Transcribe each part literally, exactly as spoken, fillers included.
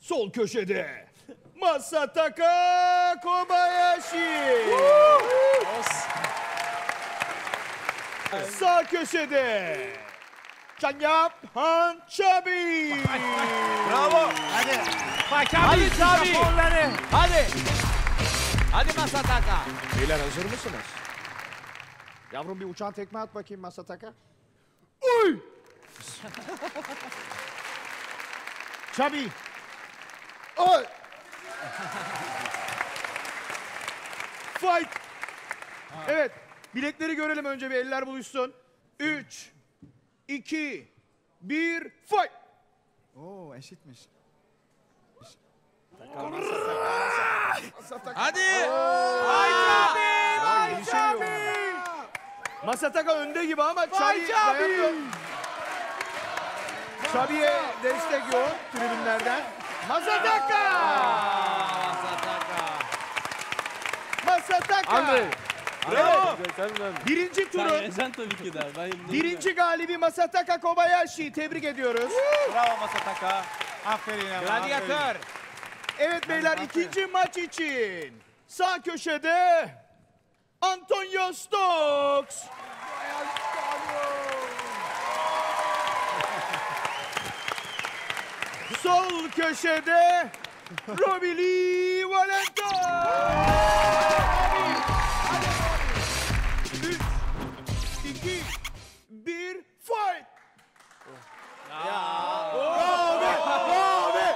Sol köşede Masataka Kobayashi. Sağ köşede Chanyap Hanchabi. Bravo. Hadi. Hadi Chabi. Hadi. Hadi Masataka. Beyler hazır mısınız? Yavrum bir uçan tekme at bakayım Masataka. Uy! Chabi. Oy! Fight! Evet. Bilekleri görelim önce bir. Eller buluşsun. Üç, iki, bir, fight! Oo, eşitmiş. Hadi. Vay Chabi! Vay Chabi! Masataka önde gibi ama Chabi dayanıyor. Chabi'ye destek yok tribünlerden. Masataka! Masataka. Masataka! Andre. Bravo. Birinci turun Sen tabii ki de. Ben birinci galibi Masataka Kobayashi. Tebrik ediyoruz. Bravo Masataka. Aferin ya. Gladyatör. Evet beyler ikinci maç için sağ köşede Antonio Stokes. Sol köşede Robili Valento. Üç, iki, bir, fight! Abi! Abi!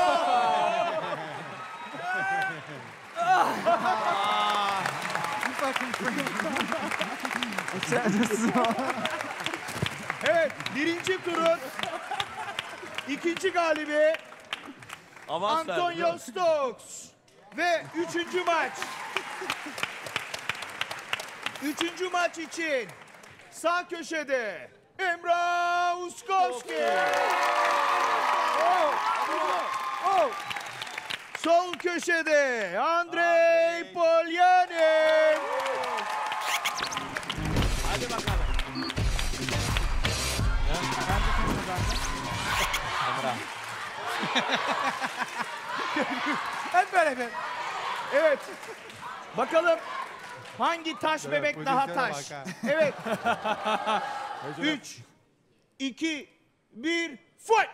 Evet, birinci turun ikinci galibi Avans Antonio Stokes. Ve üçüncü maç. Üçüncü maç için sağ köşede Emrah Uskovski. Oh, oh. Sol köşede Andrei Polyanin. Hadi bakalım. Hep beraber. Evet. Bakalım hangi taş bebek daha taş? Evet. Üç, iki, bir, fight!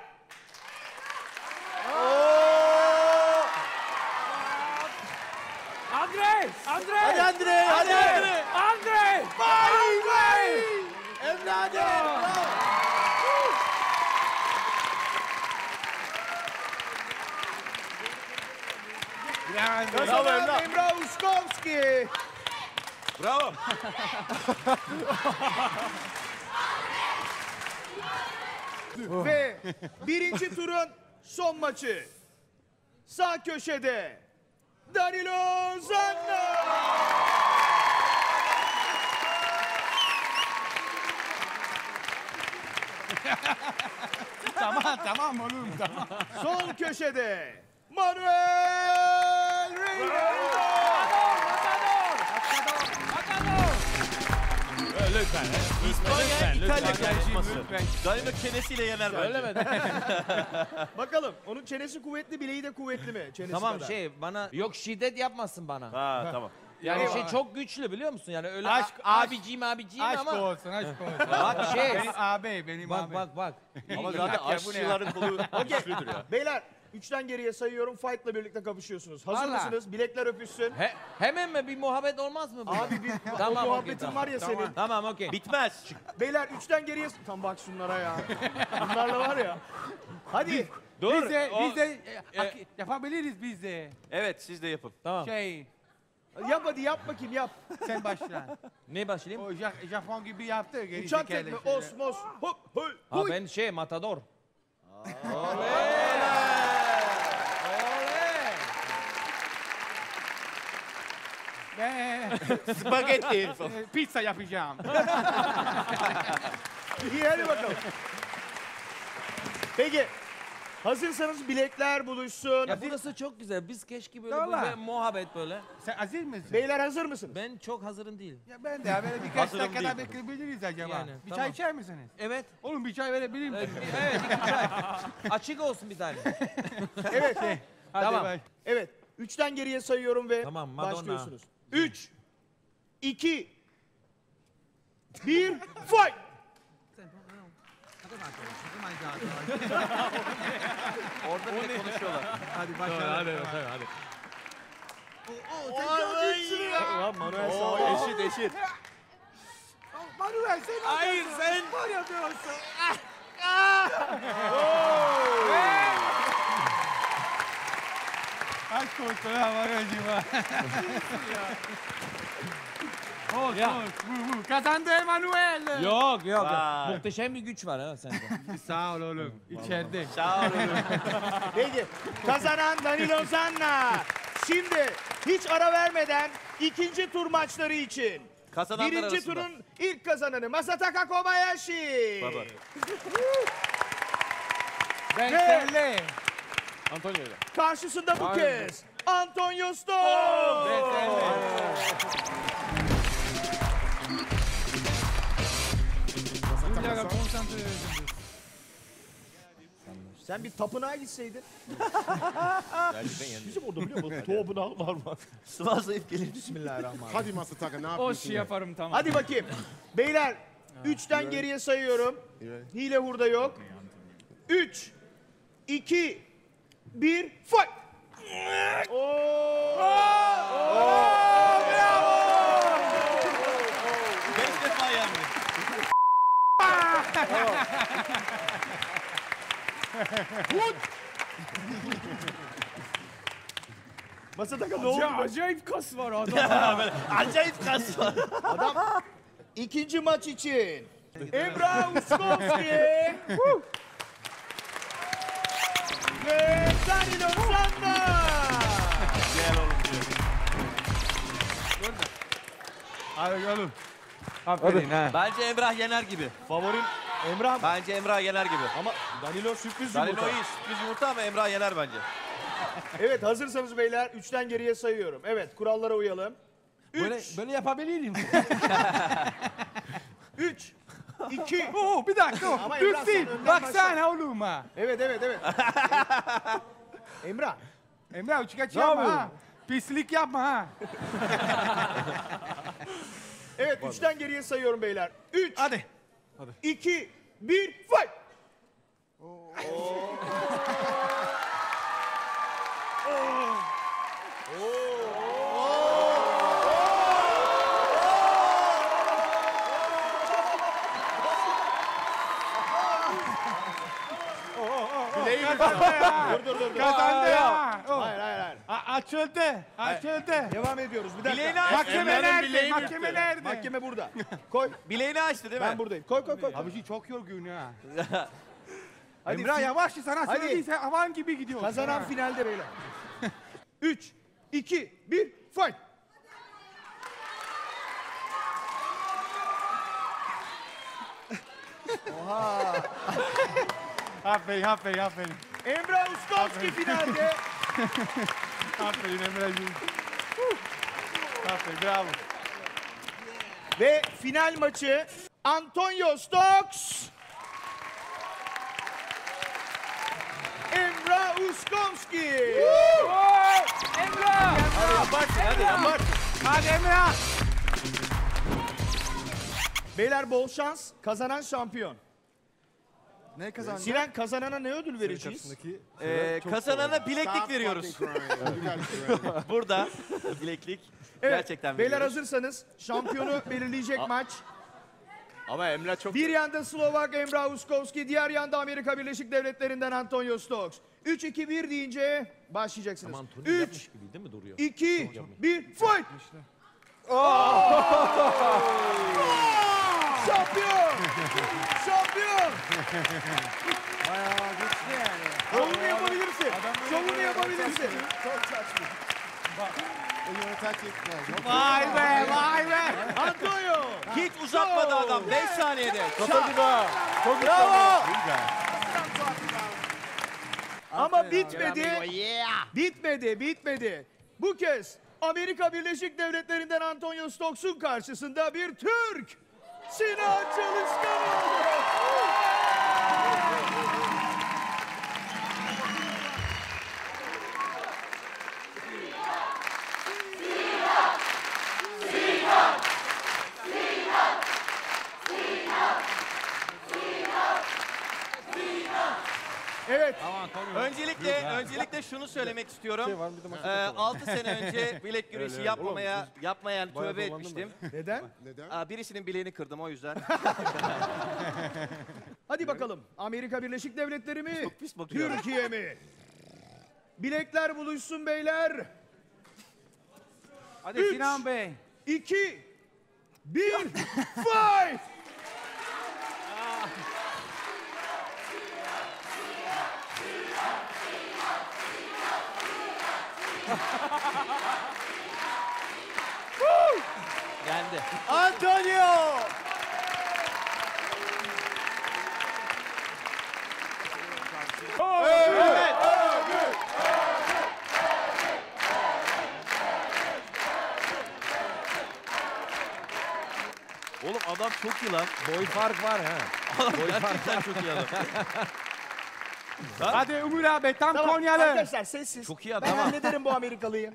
Andre! Andre! Hadi Andrei, hadi! Andre! Andre! Vay vay! Evladım! Kazanan Emrah Uskovski. Bravo. Ve birinci turun son maçı. Sağ köşede Danilo Zanna. Tamam tamam oğlum tamam. Sol köşede Manuel Reynolds. Lütfen. İspanya, İtalya karışması. Daima çenesiyle yener bence. Öyle mi? Bakalım onun çenesi kuvvetli, bileği de kuvvetli mi? Çenesi Tamam kadar. şey bana yok şiddet yapmasın bana. Ha tamam. Yani Eyvallah. şey çok güçlü biliyor musun? Yani öyle Aşk- a- abiciğim abiciğim Aşk ama olsun aşk olsun. bak şey Benim ağabey benim bak ağabey. bak bak. Ama İyi, zaten bak ya, bu ne aşçıların kolu güçlüdür ya. Beyler üçten geriye sayıyorum. Fight'la birlikte kapışıyorsunuz. Hazır Vallahi. mısınız? Bilekler öpüşsün. He, hemen mi bir muhabbet olmaz mı? burada? Abi bir Tamam, o okey, muhabbetin tamam. var ya Tamam. senin. Tamam okey. Bitmez. Beyler üçten geriye... Tam bak şunlara ya. Bunlarla var ya. Hadi. Dur. Biz de, o- biz de e, ak- yapabiliriz biz de. Evet siz de yapın. Tamam. Şey Yap hadi yap bakayım yap. sen başla. Ne başlayayım? O Ja- Japon gibi yaptı. Geri Uçan zekalı tekme. şeyler. Os mos. Hop huy. Ha huy. ben şey matador. Ben Spagetti. e, pizza yapacağım. İyi hadi bakalım. Peki. Hazırsanız bilekler buluşsun. Ya burası çok güzel. Biz keşke böyle Vallahi. böyle muhabbet böyle. Sen aziz misin? Beyler hazır mısınız? Ben çok hazırım değil. Ya ben de ya böyle birkaç Hazırım dakika daha değil. bekleyebiliriz acaba. Yani, bir tamam. çay içer misiniz? Evet. Oğlum bir çay verebilir Evet, miyim? bir- evet iki çay. Açık olsun bir tane. Evet. Hadi Tamam. bak. Evet. Üçten geriye sayıyorum ve Tamam, Madonna. başlıyorsunuz. Üç, iki, bir, fight! Orada bile konuşuyorlar. Hadi başlayalım. hadi hadi. Ulan Manuel sağ ol. Eşit eşit. Manuel sen Hayır sen. var yapıyorsun. Aşk olsun ha Manuel'cim ha. Hoş Ya. hoş. Bu bu. Kazandı Emanuel. Yok yok. Vay. Muhteşem bir güç var ha sende. Sağ ol oğlum. İçeride. Sağ olun. Peki. Kazanan Danilo Zanna. Şimdi hiç ara vermeden ikinci tur maçları için. Kazananlar Birinci arasında. turun ilk kazananı Masataka Kobayashi. Baba. Ben Ve- senle. Antonio ile. Karşısında bu Aynen. kez Antonio Stone. Ben senle. Bir dakika konsantre edin. Sen bir tapınağa gitseydin. Gerçekten yendim. Bizim orada biliyor musun? Tapınağı var mı? Sıva zayıf gelir. Bismillahirrahmanirrahim. Hadi Masataka ne O yapıyorsun? şey yaparım tamam. Hadi bakayım. Beyler üçten geriye sayıyorum. Hile hurda yok. Üç, iki, bir, fight! Oo! Beş defa yendi. Masataka ne oldu? Acayip kas var adam. Acayip kas var. Adam ikinci maç için Emrah Uskovski ve Danilo Zanna. Gel oğlum diyor. Hadi oğlum. Aferin ha. Bence Emrah yener gibi. Favorim Emrah mı? Bence Emrah yener gibi. Ama Danilo sürpriz Danilo yumurta. iyi sürpriz yumurta ama Emrah yener bence. Evet hazırsanız beyler üçten geriye sayıyorum. Evet kurallara uyalım. Böyle, Üç, böyle yapabilirim. üç, iki. Oo bir dakika. Ama Emrah, sen Lütfi önden baksana oğlum ha. Evet evet evet. Emrah. Emrah uçuk kaç Ne yapma yapıyorsun? ha. Pislik yapma ha. Evet üçten geriye sayıyorum beyler. Üç, Hadi. iki, bir, fight! Bileği dur dur dur. dur. Kazandı ya. Oh. Hayır hayır hayır. A- açıldı. Açıldı. Devam ediyoruz. Bir dakika. Bileğini aç. Mahkeme Emrah'ın nerede? bileğini Mahkeme yırttı. nerede? Mahkeme burada. Koy. Bileğini açtı değil mi? Ben buradayım. Koy koy koy. Abi şey çok yorgun ha. Hadi Emrah fi- yavaş sana Hadi. söylediyse avan gibi gidiyor. Kazanan finalde beyler. Üç, iki, bir, fight! Aferin aferin aferin. Emrah Uskovski finalde. Aferin Emre'cim. Aferin bravo. Ve final maçı Antonio Stokes. Emrah Uskovski. Emrah. Hadi yaparsın hadi yaparsın. Hadi Emrah. Beyler bol şans. Kazanan şampiyon. Ne kazandın? Sinan kazanana ne ödül vereceğiz? Ee, kazanana bileklik veriyoruz. Burada bileklik. Evet, Gerçekten beyler veriyoruz. hazırsanız şampiyonu belirleyecek maç. Ama Emrah çok... Bir yanda Slovak Emrah Uskovski, diğer yanda Amerika Birleşik Devletleri'nden Antonio Stokes. üç iki bir deyince başlayacaksınız. Aman Tony üç, yapmış gibi değil mi duruyor? iki, bir, fight! Şampiyon! Şampiyon! Bayağı güçlü yani. Şovunu yapabilirsin. Şovunu yapabilirsin. Elini takip et. Vay be vay be. Antonio! Hiç uzatmadı adam. beş saniyede. Şampiyon! Bravo. Ama bitmedi. Bitmedi, bitmedi. Bu kez Amerika Birleşik Devletleri'nden Antonio Stokes'un karşısında bir Türk. Sinan Çalışkan oldu. Evet. Öncelikle öncelikle şunu söylemek istiyorum. Ee, altı sene önce bilek güreşi yapmamaya yapmayan tövbe etmiştim. Neden? Aa, birisinin bileğini kırdım o yüzden. Hadi bakalım. Amerika Birleşik Devletleri mi? Çok pis bakıyor. Türkiye mi? Bilekler buluşsun beyler. Hadi Üç. Sinan Bey. İki, bir, fight! Yendi. Antonio! Evet. Oğlum adam çok iyi lan. Boy fark var ha. Adam gerçekten çok iyi adam. Hadi Umur abi tam Tamam Konyalı. arkadaşlar sessiz. Çok iyi Ben adam. hallederim bu Amerikalıyı.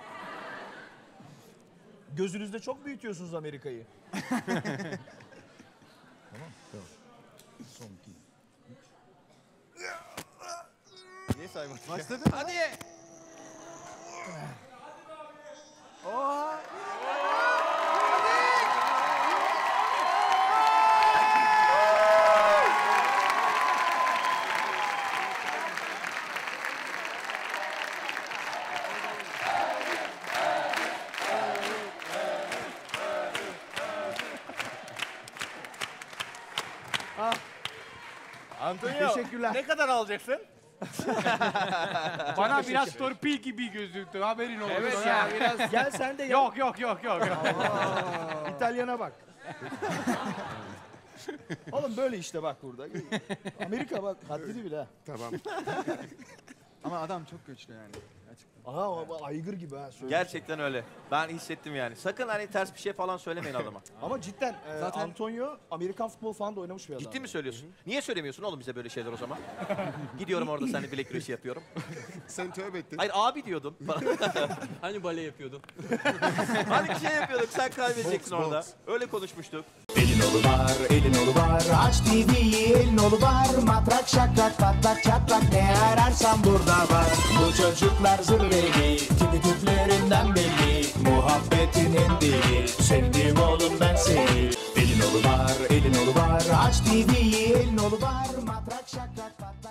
Gözünüzde çok büyütüyorsunuz Amerika'yı. Niye saymadın? Başladı. Hadi. Antonio. Teşekkürler. Ne kadar alacaksın? Bana biraz torpil gibi gözüktü. Haberin olsun. Evet ya. ya biraz. Gel sen de gel. Yok yok yok yok. yok. İtalyana bak. Oğlum böyle işte bak burada. Amerika bak haddini bil ha. Tamam. Ama adam çok güçlü yani. Gerçekten. Aha o aygır gibi ha. söyle. Gerçekten öyle. Ben hissettim yani. Sakın hani ters bir şey falan söylemeyin adama. Ama cidden e, Zaten- Antonio Amerikan futbol falan da oynamış bir adam. Ciddi mi söylüyorsun? Niye söylemiyorsun oğlum bize böyle şeyler o zaman? Gidiyorum orada seninle bilek güreşi yapıyorum. Sen tövbe ettin. Hayır abi diyordum. Hani bale yapıyordun? hani bir şey yapıyorduk sen kaybedeceksin Boks, orada. boks. Öyle konuşmuştuk. Elin olu var, elin olu var. Aç T V'yi, elin olu var. Matrak şakrak patlak çatlak ne ararsan burada var. Bu çocuklar zırveli, tipi tüplerinden belli. Muhabbetinin dili, sevdim oğlum ben seni. Elin olu var, elin olu var. Aç T V'yi, elin olu var. Matrak şakrak patlak.